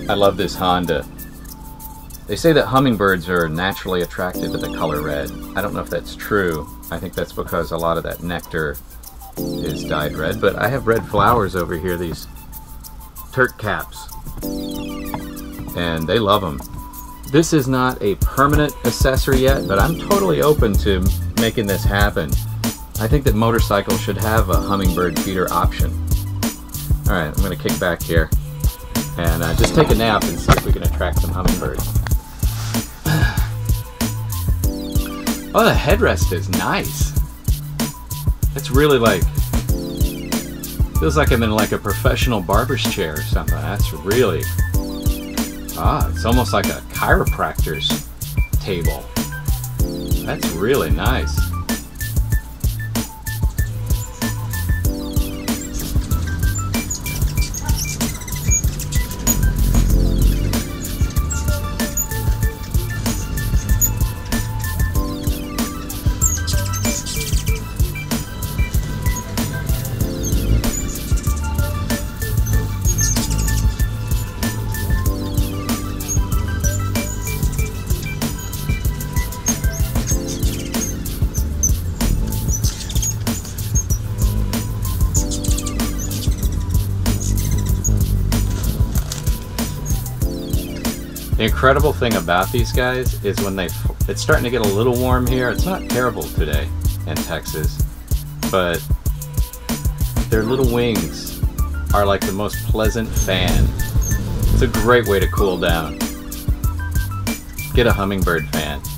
I love this Honda. They say that hummingbirds are naturally attracted to the color red. I don't know if that's true. I think that's because a lot of that nectar is dyed red, but I have red flowers over here, these Turk caps, and they love them. This is not a permanent accessory yet, but I'm totally open to making this happen. I think that motorcycles should have a hummingbird feeder option. Alright, I'm going to kick back here and just take a nap and see if we can attract some hummingbirds. Oh, the headrest is nice. It's really like, feels like I'm in like a professional barber's chair or something. That's really, it's almost like a chiropractor's table. That's really nice. The incredible thing about these guys is when it's starting to get a little warm here. It's not terrible today in Texas, but their little wings are like the most pleasant fan. It's a great way to cool down. Get a hummingbird fan.